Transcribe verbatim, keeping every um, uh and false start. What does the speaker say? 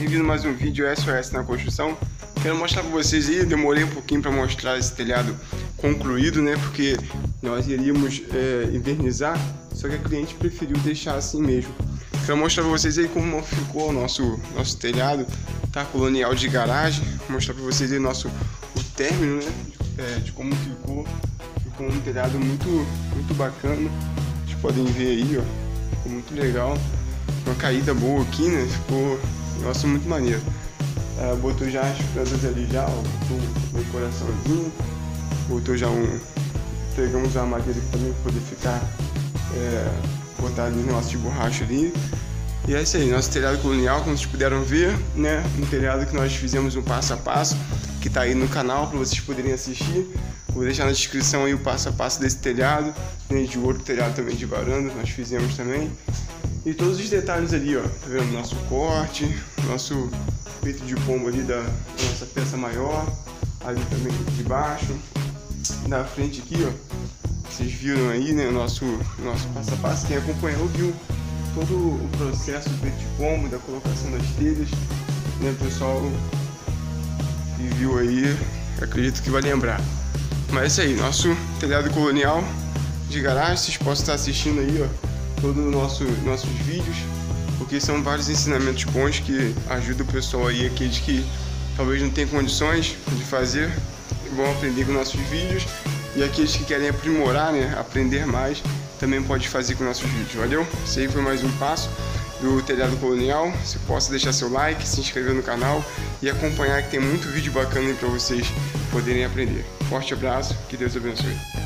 bem-vindo a mais um vídeo S O S na construção. Quero mostrar para vocês aí, demorei um pouquinho para mostrar esse telhado concluído, né? Porque nós iríamos é, invernizar, só que a cliente preferiu deixar assim mesmo. Quero mostrar para vocês aí como ficou o nosso, nosso telhado, tá? Colonial de garagem. Vou mostrar para vocês aí nosso, o término, né? De, é, de como ficou. Ficou um telhado muito, muito bacana. Vocês podem ver aí, ó. Ficou muito legal. Uma caída boa aqui, né? Ficou, nossa, muito maneiro. É, botou já as pedras ali já, ó, botou um decoraçãozinho, botou já um... Pegamos a madeira aqui também para poder ficar... É, botar ali no nosso de borracha ali. E é isso aí, nosso telhado colonial, como vocês puderam ver, né? Um telhado que nós fizemos um passo a passo, que tá aí no canal para vocês poderem assistir. Vou deixar na descrição aí o passo a passo desse telhado, né? De outro telhado também de varanda, nós fizemos também. E todos os detalhes ali, ó, tá vendo? Nosso corte, nosso peito de pombo ali da nossa peça maior, ali também de baixo, na frente aqui, ó. Vocês viram aí, né, o nosso, nosso passo a passo. Quem acompanhou viu todo o processo do peito de pombo, da colocação das telhas, né, pessoal que viu aí, acredito que vai lembrar. Mas é isso aí, nosso telhado colonial de garagem. Vocês possam estar assistindo aí, ó, todos os nosso, nossos vídeos, porque são vários ensinamentos bons que ajudam o pessoal aí, aqueles que talvez não tenham condições de fazer, que vão aprender com nossos vídeos. E aqueles que querem aprimorar, né, aprender mais, também pode fazer com nossos vídeos, valeu? Esse aí foi mais um passo do telhado colonial. Você possa deixar seu like, se inscrever no canal e acompanhar, que tem muito vídeo bacana aí para vocês poderem aprender. Forte abraço, que Deus abençoe.